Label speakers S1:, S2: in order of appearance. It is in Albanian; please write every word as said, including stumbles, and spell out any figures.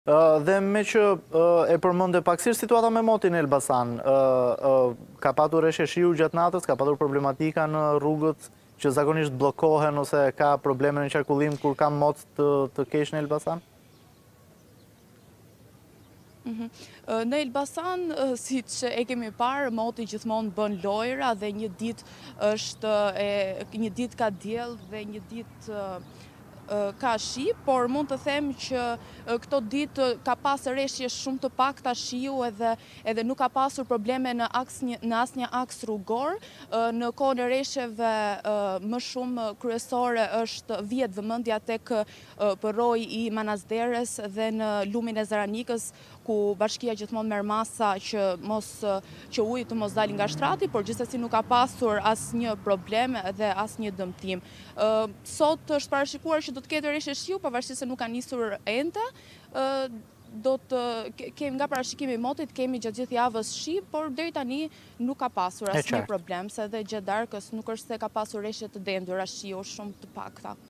S1: Dhe me që e përmënde paksisht situata me motin e Elbasan, ka patur reshe shiu gjatë natës, ka patur problematika në rrugët që zakonisht blokohen ose ka probleme në qarkullim kur ka mot të kesh në Elbasan?
S2: Në Elbasan, si që e kemi parë, moti gjithmonë bën lojra dhe një dit është, një dit ka diell dhe një dit ka shi, por mund të them që këto ditë ka pas reshje shumë të pakta shiu edhe edhe nuk ka pasur probleme në aks në asnjë aks rrugor. Në kohën e reshjeve më shumë kryesore është vihet vëmendja tek përroji i Manasderes dhe në lumin e Zaranikës, ku bashkia gjithmonë merr masa që mos që uji të mos dalë nga shtrati, por gjithsesi nuk ka pasur asnjë problem dhe asnjë dëmtim. Sot është parashikuar që do të ketë reshje shiu, pavarësisht se nuk ka nisur ende. Do të kemi nga parashikimi i motit, kemi gjatë gjithë javës shi, por deri tani nuk ka pasur asnjë problem, se edhe gjatë darkës nuk është se ka pasur reshje të dendura shiu shumë të pakta.